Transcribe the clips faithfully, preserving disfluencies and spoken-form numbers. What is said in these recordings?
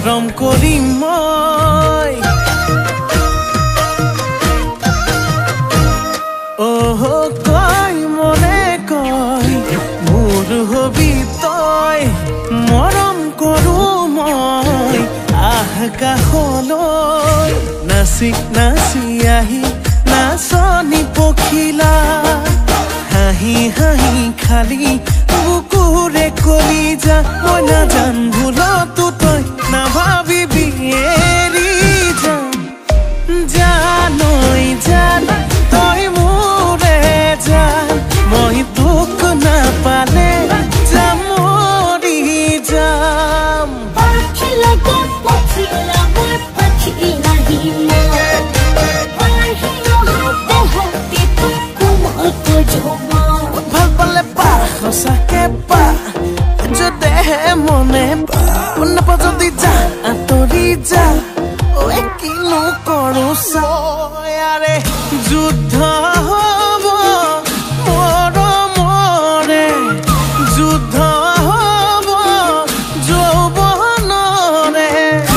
মৰম কৰিম মই অহ কই মনে কই মোৰ হবি তই মৰম কৰো মই আহ কাহলৈ নাচি নাচি আহি নাচনি পখিলা হাঁহি হাঁহি খালি বুকুৰে কলিজা মই নাজান ভুলতো তই নাভাবিবি এৰি যাম জানৈ জান তই মোৰে জান মই তোক নাপালে যাম মৰি যাম পাখি লাগে পাখি লাগে পাখি নাহি ভাল পালে পা সঁচাকে পা যদেহে মনে পা নাপা যদি যা আঁতৰি যা ঐ কিনো কৰো চাৰে যুদ্ধ হব মৰমৰে যুদ্ধ হব যৌৱনৰে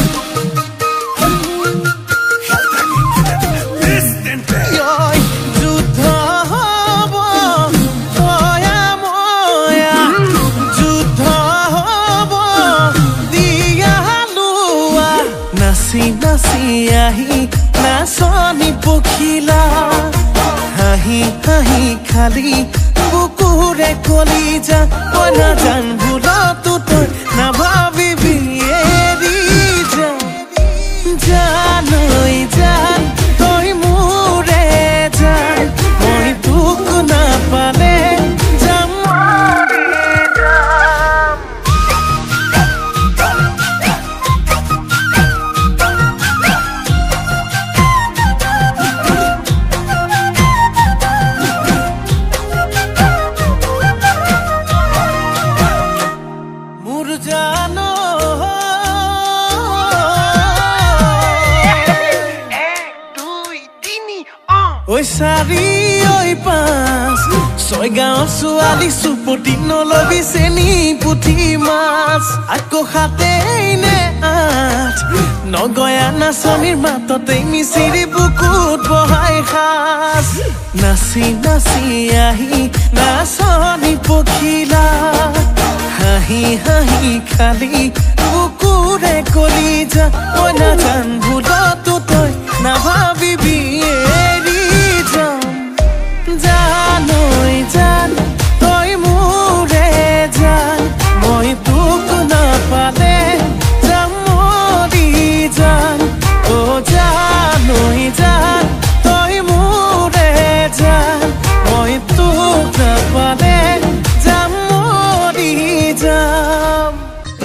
যুদ্ধ হব ময়া ময়া যুদ্ধ হব দিয়া লোৱা নাচি নাচি আহি নাচনি পখিলা হাঁহি হাঁহি খালি বুকুৰে কলিজা মই নাজান ভুলতো তই নাভাবিবি এৰি যাম জানৈ জান তই মোৰে জান মই তোক নাপালে যাম মৰি যাম মোৰ জানো ঐ চাৰি ঐ পাঁচ ছয় গাঁৱৰ ছোৱালী চুপতি নলবি চেনি পুঠি মাছ আকৌ সাতেই নে আঠ নগয়া নাচনিৰ মাততেই মিচিৰি বুকুত বহাই সাজ নাচি নাচি আহি নাচনি পখিলা হাঁহি হাঁহি খালি বুকুৰে কলিজা মই নাজান ভুলতো তই নাভাবিবি এৰি যাম জানৈ জান তই মোৰে জান মই তোক নাপালে যাম মৰি যাম অ জানৈ জান তই মোৰে জান মই তোক নাপালে যাম মৰি যাম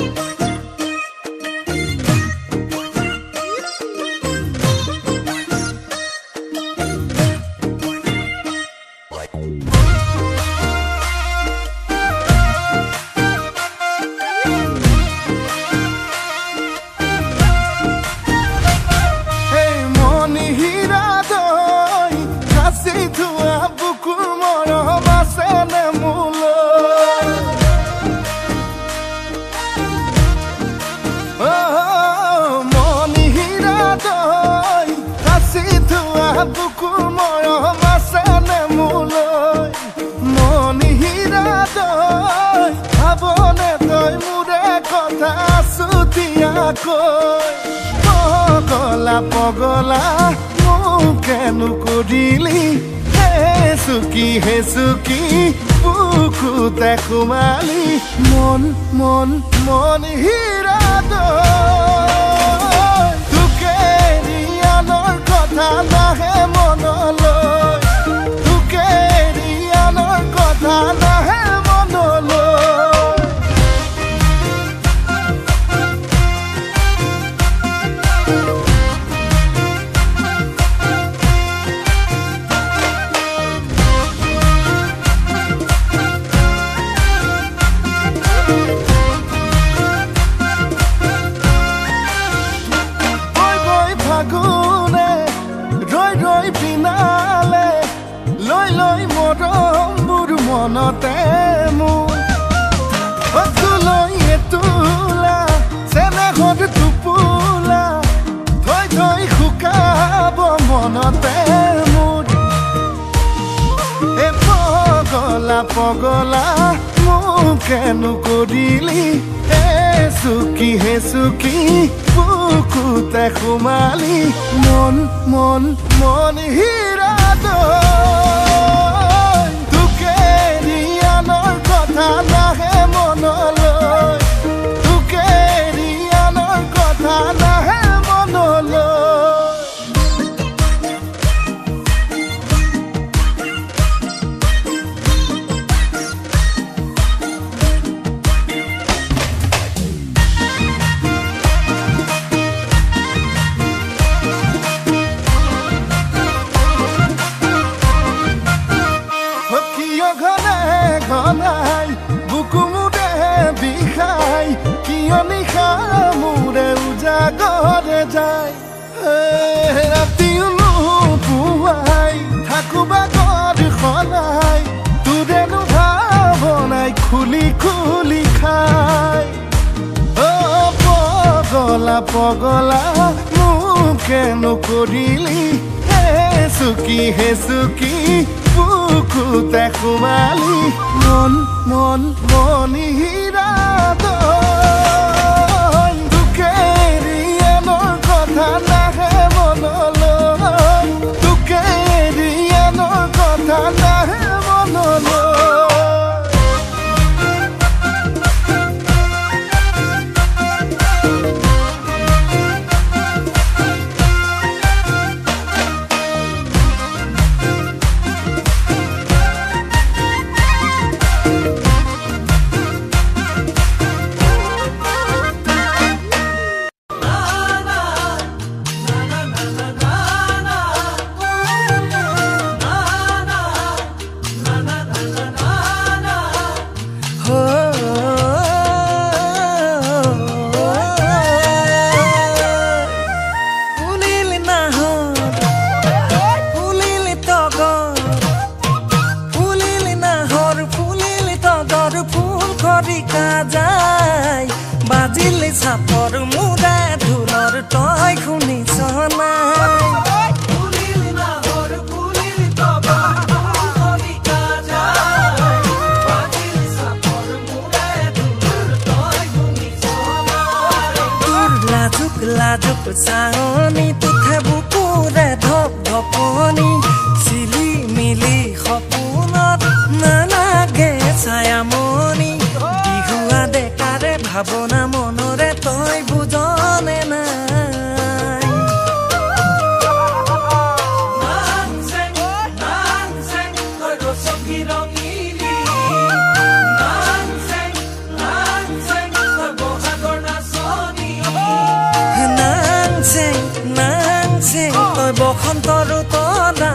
বুকুৰ মৰম আছেনে মোলৈ মনি হীৰা তই ভাবনে তই মোৰে কথা চুতীয়াকৈ পগলা পগলা মোকেনো কৰিলি হে চুকি হে চুকি বুকুতে সোমালি মন মন মনি হীৰা তই তোকে ৰিয়ানৰ কথা নাহে মনলৈ তোকে ৰিয়ানৰ কথা নাহে মনলৈ বৈ বৈ ফাগুনে ৰৈ ৰৈ পিনালে পগলা মোকেনো কৰিলি হে সুকি হে সুকি বুকুতে সোমালি মন মন মন হীৰা দৈ তোকে ৰিয়ানৰ কথা নাহে মনলৈ তোকে ৰিয়ানৰ কথা নাহে মনলৈ ঘনাই বুকু মুৰে বিষাই কিয় নিশা মোৰে উজাগৰে যায় ৰাতিও নুপুৱাই থাকো বাগৰ সলাই তোৰেনো ভাৱনাই খুলি খুলি খাই অ পগলা পগলা মোকেনো কৰিলি হে সুকি হে সুকি বুকুতে সোমালি মন মন মনি হীৰা দৈ তোকে ৰিয়ানৰ কথা নাহে মনলৈ তোকে ৰিয়ানৰ কথা নাহে মনলৈ বাজিলে চাপৰ মুৰা ঢোলৰ তই শুনিছ নাই ফুলিলি নাহৰ ফুলিলি তগৰিকা যায় বাজিলে চাপৰ মুৰা ঢোলৰ তই শুনিছ নাই তোৰ লাজুক লাজুক চাহনি তুঠে বুকুৰে ধপ ধপনি চিলি মিলি সপোনত নালাগে ছায়ামণি বিহুৱা ডেকাৰে ভাৱনা মনৰে তই বুজনে নাই তই বসন্তৰ তলা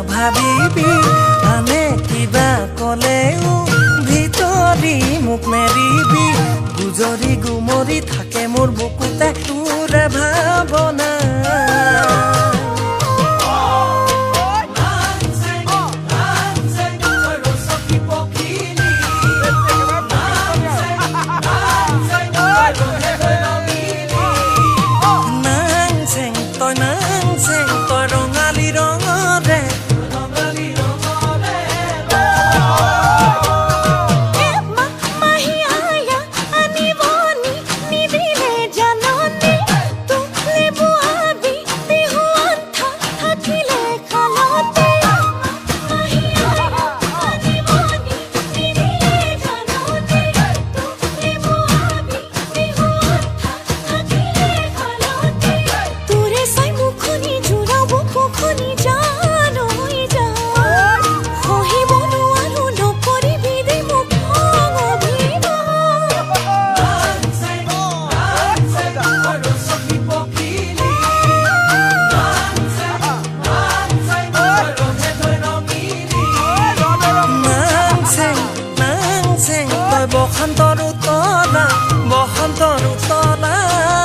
নাভাবিবি আনে কিবা কলেও ভিতৰি মোক নেৰিবি গুজৰি গুমৰি থাকে মোৰ বুকুতে তোৰে ভাৱনা বসন্তৰ উতলা বসন্তৰ উতলা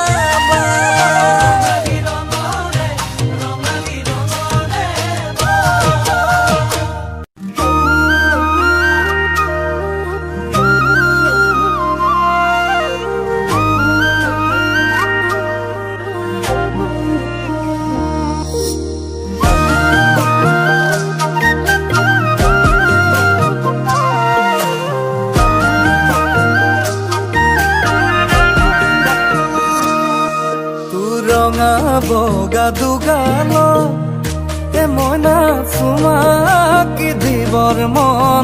বগা দুগাল এ মইনা চুমাকি দিবৰ মন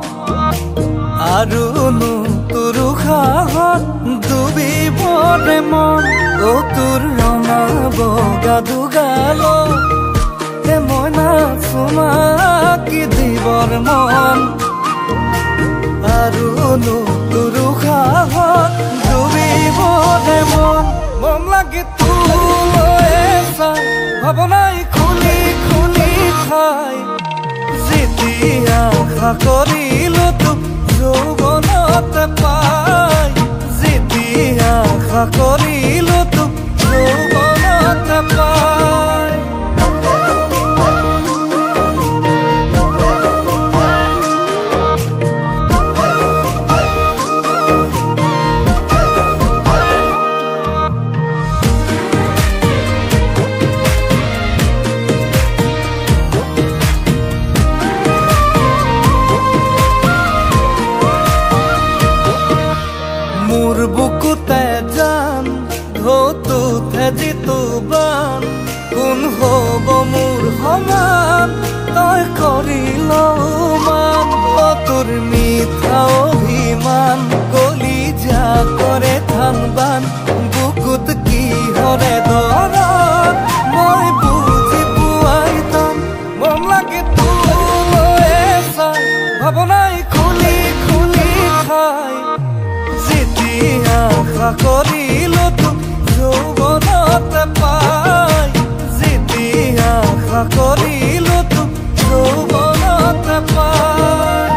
আৰু নো তোৰ খাহত ডুবিবৰে মন অ তোৰ ৰঙা বগা দুগাল এ মইনা চুমাকি দিবৰ মন আৰু নো তোৰ খাহত ডুবিবৰে মন মন লাগে ভাবনাই খুলি খুলি খাই যেতিয়া আশা কৰিলো তোক যৌৱনতে পাই যেতিয়া আশা কৰিলো তোক যৌৱনতে পাই বুকুতে যান ধতুতে যিটো বান কোন হব মোৰ সমান তই কৰিল মান তোৰ মিঠা অভিমান গলি যা কৰে ধান বান বুকুত কিহৰে ধৰণ মই বুজি পোৱাই টান মন লাগে তোলৈ চাই ভাবনাই খুলি খুলি খাই আশা কৰিলো তোক যৌৱনতে পাই যেতিয়া আশা কৰিলো তোক যৌৱনতে পাই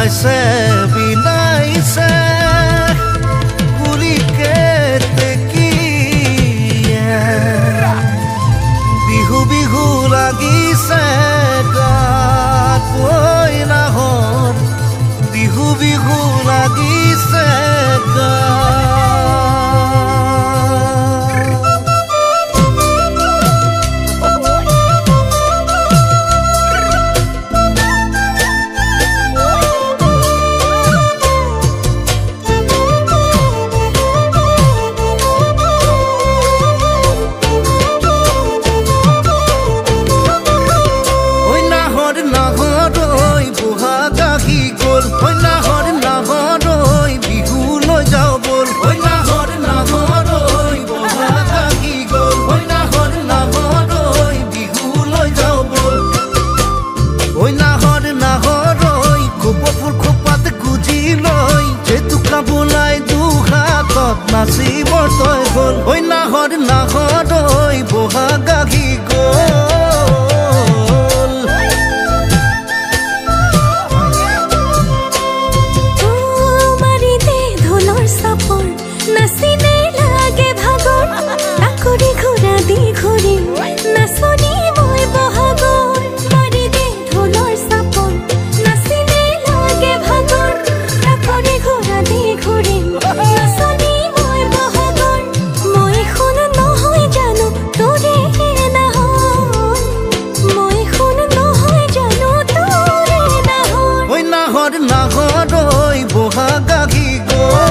বিলাইছে বিলাইছে গুলিকে তেকিয়ে বিহু বিহু লাগিছে গাত ঐ নাহৰ বিহু বিহু লাগিছে নাচিবৰ তই গ'ল ঐ নাহৰ নাহৰ ঐ বহাগাগি গ'ল মাৰি দে ঢোলৰ চাপৰ নাচিনে লাগে ভাগৰ তাকৰি ঘূৰা দি ঘূৰিম নাচনি মই বহাগৰ মাৰি দে ঢোলৰ চাপৰ নাচিনে লাগে ভাগৰ তাকৰি ঘূৰা দি ঘূৰিম নাচনি নাহৰ ঐ বহাগাগি গ'ল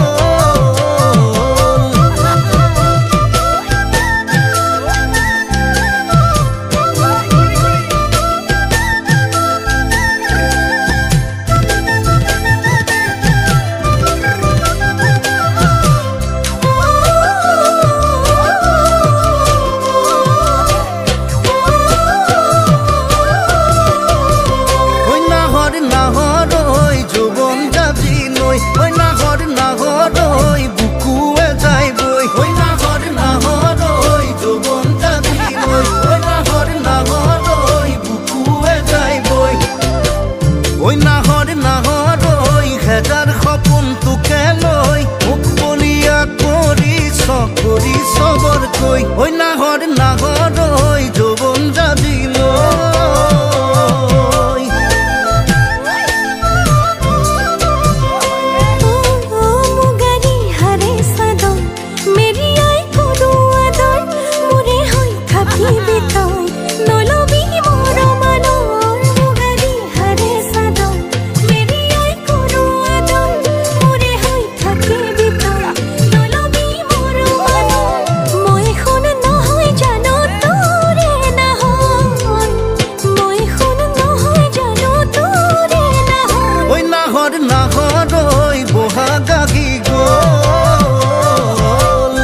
ঐ নাহৰ নাহৰ ঐ যৌৱন যাবি লৈ মুগাৰী হাৰে চাদৰ মেৰিয়াই কৰো আদৰ মোৰে হৈ থাকিবি তই নলবি মোৰ মানৰ মুগাৰী হাৰে চাদৰ মেৰিয়াই কৰো আদৰ মোৰে হৈ থাকিবি তই নলবি মোৰ মানৰ মই শুন নহয় জানো তোৰে নাহৰ মই শুন নহয় জানো তোৰে নাহৰ ঐ নাহৰ নাহৰ ঐ বহাগাগি গ'ল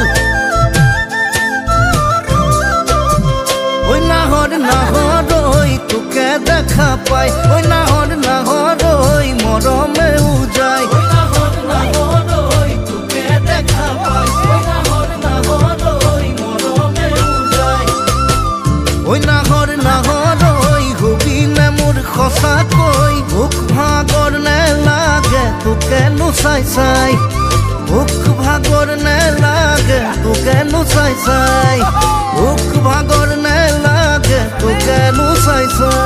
ঐ নাহৰ নাহৰ ঐ তোকে দেখা পাই ঐ নাহৰ নাহৰ ঐ মৰমে উজাই ঐ নাহৰ নাহৰ ঐ তোকে দেখা পাই ঐ নাহৰ নাহৰ ঐ মৰমে উজাই ঐ নাহৰ নাহৰ ঐ হবিনে মোৰ সঁচাকৈ ভোক ভাগৰ নেলাগে তোকে নোচাই চাই ভোক ভাগৰ নেলাগে তোকে নোচাই চাই ভোক ভাগৰ নেলাগে তোকে নোচাই চাই